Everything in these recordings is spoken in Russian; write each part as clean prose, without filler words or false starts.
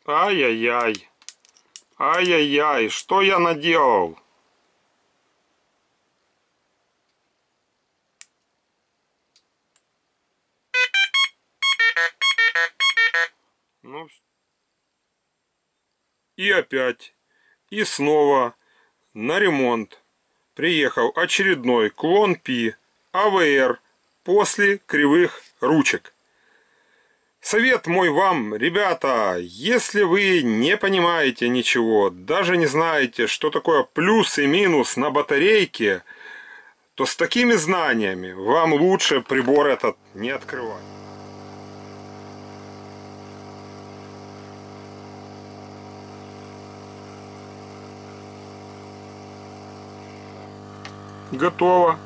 Ай-яй-яй. Ай-яй-яй, что я наделал? Ну, и опять. И снова на ремонт приехал очередной клон Пи АВР после кривых ручек. Совет мой вам, ребята, если вы не понимаете ничего, даже не знаете, что такое плюс и минус на батарейке, то с такими знаниями вам лучше прибор этот не открывать. Готово.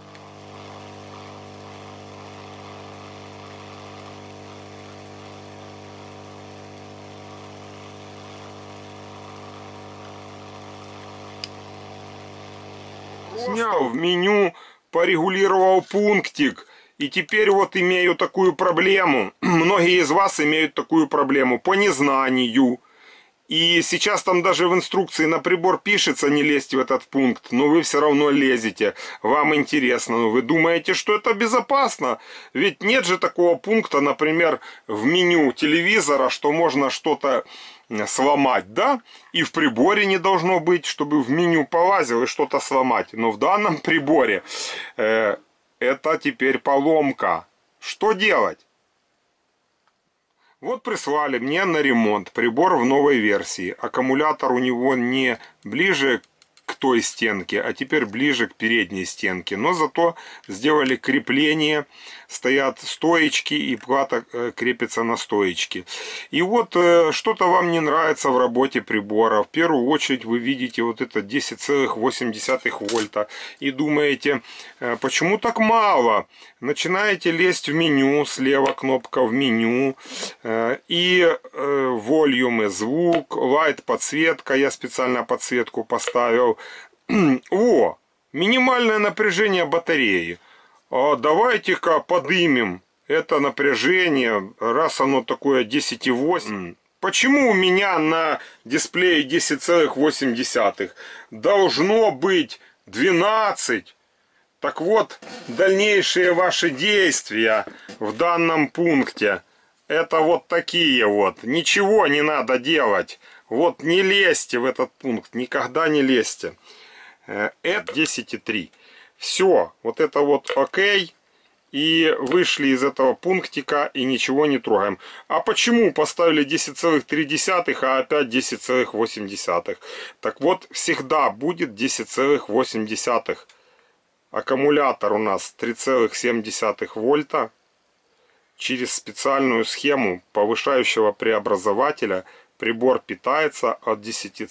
Снял в меню, порегулировал пунктик. И теперь вот имею такую проблему. Многие из вас имеют такую проблему по незнанию. И сейчас там даже в инструкции на прибор пишется не лезть в этот пункт, но вы все равно лезете. Вам интересно, но вы думаете, что это безопасно? Ведь нет же такого пункта, например, в меню телевизора, что можно что-то сломать, да? И в приборе не должно быть, чтобы в меню полазил и что-то сломать. Но в данном приборе это теперь поломка. Что делать? Вот прислали мне на ремонт прибор в новой версии. Аккумулятор у него не ближе к той стенке, а теперь ближе к передней стенке. Но зато сделали крепление, стоят стоечки и плата крепится на стоечке. И вот что-то вам не нравится в работе прибора. В первую очередь вы видите вот это 10,8 вольта и думаете, почему так мало? Начинаете лезть в меню, слева кнопка в меню, и волюмы, звук, лайт, подсветка, я специально подсветку поставил. О, минимальное напряжение батареи. Давайте-ка подымем это напряжение, раз оно такое 10,8. Почему у меня на дисплее 10,8? Должно быть 12. Так вот, дальнейшие ваши действия в данном пункте, это вот такие вот. Ничего не надо делать. Вот не лезьте в этот пункт, никогда не лезьте. Это 10,3. Все, вот это вот окей. И вышли из этого пунктика и ничего не трогаем. А почему поставили 10,3, а опять 10,8? Так вот, всегда будет 10,8. Аккумулятор у нас 3,7 вольта. Через специальную схему повышающего преобразователя прибор питается от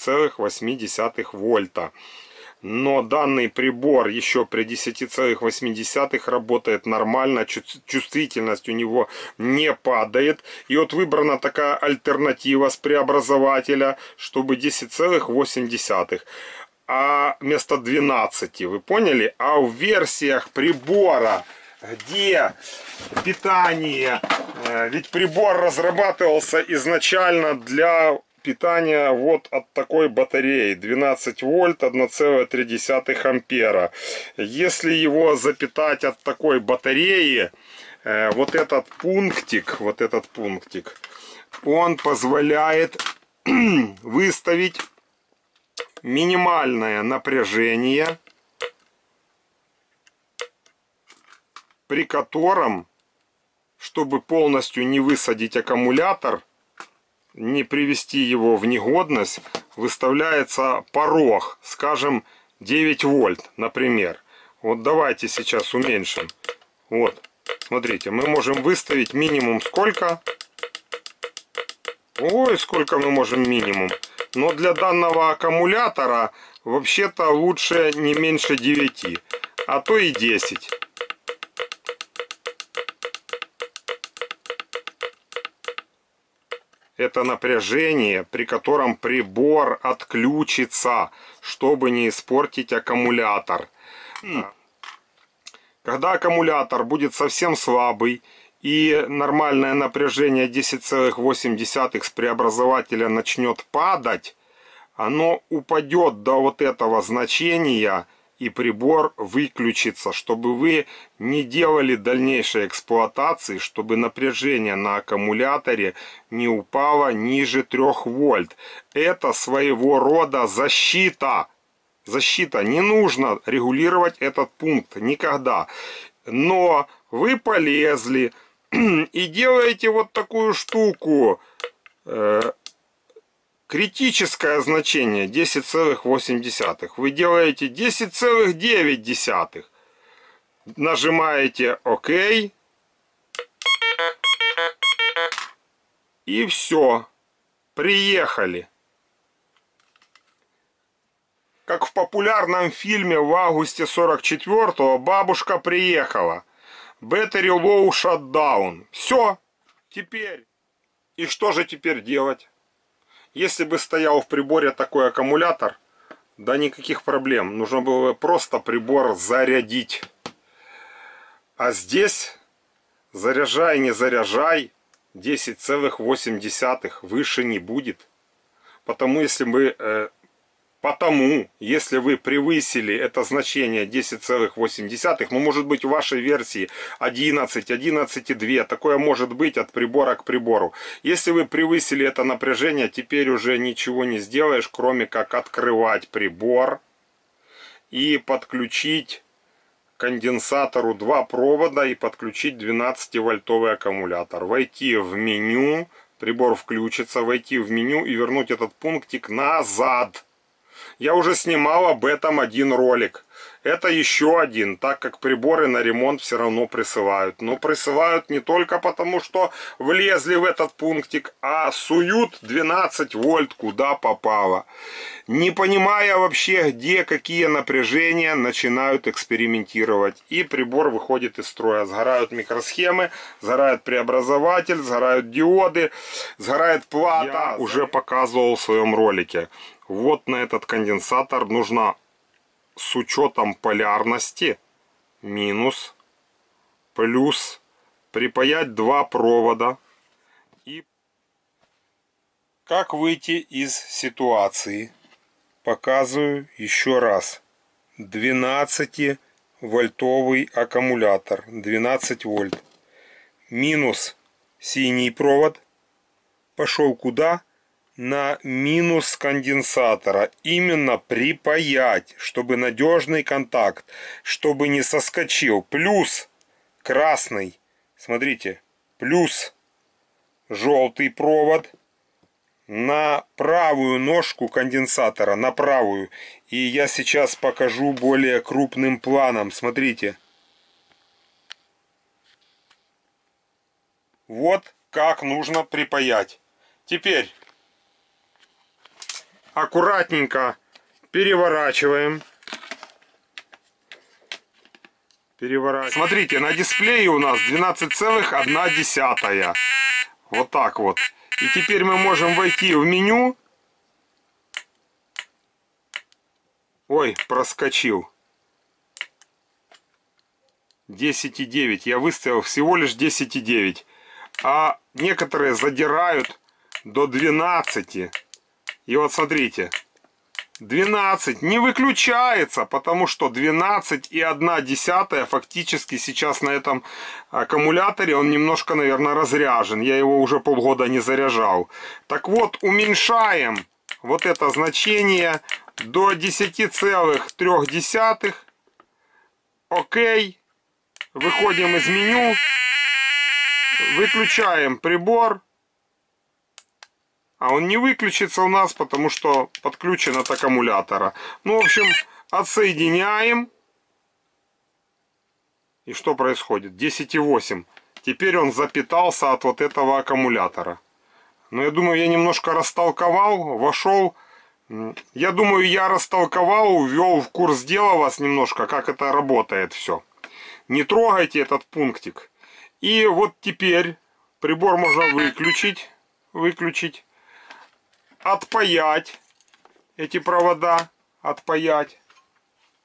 10,8 вольта. Но данный прибор еще при 10,8 работает нормально, чувствительность у него не падает. И вот выбрана такая альтернатива с преобразователя, чтобы 10,8. А вместо 12, вы поняли? А в версиях прибора, где питание, ведь прибор разрабатывался изначально для питания вот от такой батареи 12 вольт 1,3 ампера. Если его запитать от такой батареи, вот этот пунктик, он позволяет выставить минимальное напряжение, при котором, чтобы полностью не высадить аккумулятор, не привести его в негодность, выставляется порог, скажем, 9 вольт, например. Вот давайте сейчас уменьшим. Вот, смотрите, мы можем выставить минимум сколько? Ой, сколько мы можем минимум. Но для данного аккумулятора вообще-то лучше не меньше 9, а то и 10. Это напряжение, при котором прибор отключится, чтобы не испортить аккумулятор. Когда аккумулятор будет совсем слабый и нормальное напряжение 10,8 с преобразователя начнет падать, оно упадет до вот этого значения, и прибор выключится, чтобы вы не делали дальнейшей эксплуатации, чтобы напряжение на аккумуляторе не упало ниже 3 вольт. Это своего рода защита. Защита. Не нужно регулировать этот пункт никогда. Но вы полезли и делаете вот такую штуку. Критическое значение 10,8. Вы делаете 10,9. Нажимаете ОК. И все. Приехали. Как в популярном фильме в августе 44-го «Бабушка приехала». Battery low shutdown. Все. Теперь. И что же теперь делать? Если бы стоял в приборе такой аккумулятор, да никаких проблем. Нужно было бы просто прибор зарядить. А здесь заряжай, не заряжай, 10,8 выше не будет. Потому если вы превысили это значение 10,8, ну может быть в вашей версии 11, 11,2, такое может быть от прибора к прибору. Если вы превысили это напряжение, теперь уже ничего не сделаешь, кроме как открывать прибор и подключить к конденсатору 2 провода и подключить 12-вольтовый аккумулятор. Войти в меню, прибор включится, войти в меню и вернуть этот пунктик назад. Я уже снимал об этом один ролик. Это еще один, так как приборы на ремонт все равно присылают. Но присылают не только потому, что влезли в этот пунктик, а суют 12 вольт куда попало. Не понимая вообще, где какие напряжения, начинают экспериментировать. И прибор выходит из строя. Сгорают микросхемы, сгорает преобразователь, сгорают диоды, сгорает плата. Я уже показывал в своем ролике. Вот на этот конденсатор нужно с учетом полярности минус, плюс припаять 2 провода. И как выйти из ситуации? Показываю еще раз. 12-вольтовый аккумулятор, 12 вольт. Минус синий провод пошел куда? На минус конденсатора. Именно припаять, чтобы надежный контакт, чтобы не соскочил. Плюс красный, смотрите, плюс желтый провод на правую ножку конденсатора, на правую. И я сейчас покажу более крупным планом. Смотрите. Вот как нужно припаять. Теперь аккуратненько переворачиваем. Смотрите, на дисплее у нас 12,1. Вот так вот. И теперь мы можем войти в меню. Ой, проскочил. 10,9. Я выставил всего лишь 10,9. А некоторые задирают до 12. И вот смотрите, 12 не выключается, потому что 12,1 фактически сейчас на этом аккумуляторе, он немножко, наверное, разряжен. Я его уже полгода не заряжал. Так вот, уменьшаем вот это значение до 10,3. Окей. Выходим из меню. Выключаем прибор. А он не выключится у нас, потому что подключен от аккумулятора. Ну, в общем, отсоединяем. И что происходит? 10,8. Теперь он запитался от вот этого аккумулятора. Но я думаю, я немножко растолковал, вошел. Я думаю, я растолковал, ввел в курс дела вас немножко, как это работает все. Не трогайте этот пунктик. И вот теперь прибор можно выключить. Отпаять эти провода, отпаять.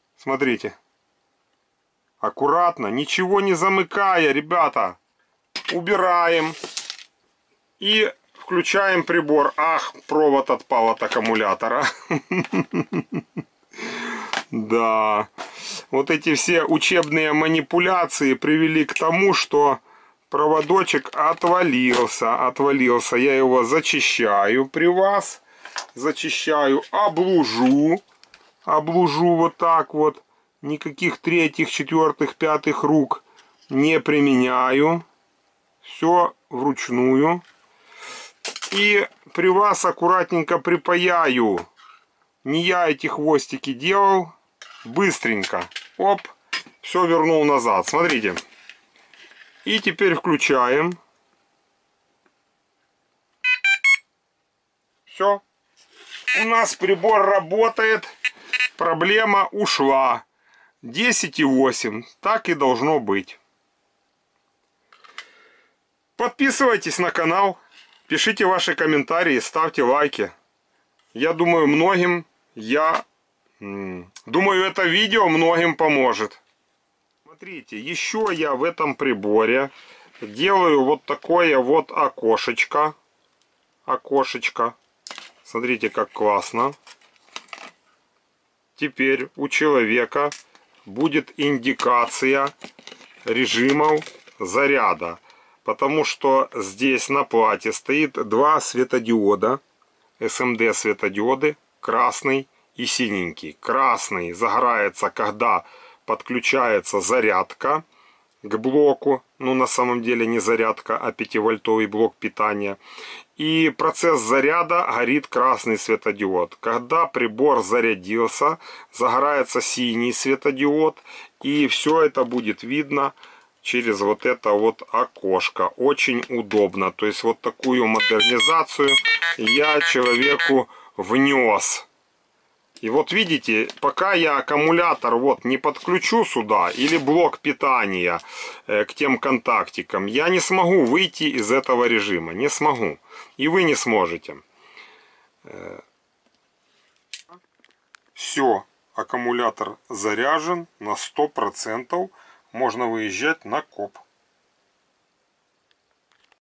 Смотрите. Аккуратно, ничего не замыкая, ребята. убираем и включаем прибор. Ах, провод отпал от аккумулятора. Да, вот эти все учебные манипуляции привели к тому, что проводочек отвалился. Я его зачищаю при вас. Зачищаю, облужу вот так вот. Никаких третьих, четвертых, пятых рук не применяю. Все вручную. И при вас аккуратненько припаяю. Не я эти хвостики делал. Быстренько. Оп. Все вернул назад. Смотрите. И теперь включаем. Все. У нас прибор работает. Проблема ушла. 10,8. Так и должно быть. Подписывайтесь на канал. Пишите ваши комментарии. Ставьте лайки. Я думаю, думаю, это видео многим поможет. Смотрите, еще я в этом приборе делаю вот такое вот окошечко. Смотрите, как классно. Теперь у человека будет индикация режимов заряда. Потому что здесь на плате стоит два светодиода. SMD светодиоды. Красный и синенький. Красный загорается, когда подключается зарядка к блоку. Ну, на самом деле не зарядка, а 5-вольтовый блок питания. И процесс заряда горит красный светодиод. Когда прибор зарядился, загорается синий светодиод. И все это будет видно через вот это вот окошко. Очень удобно. То есть вот такую модернизацию я человеку внес. И вот видите, пока я аккумулятор вот не подключу сюда, или блок питания к тем контактикам, я не смогу выйти из этого режима. Не смогу. И вы не сможете. Все, аккумулятор заряжен на 100%. Можно выезжать на коп.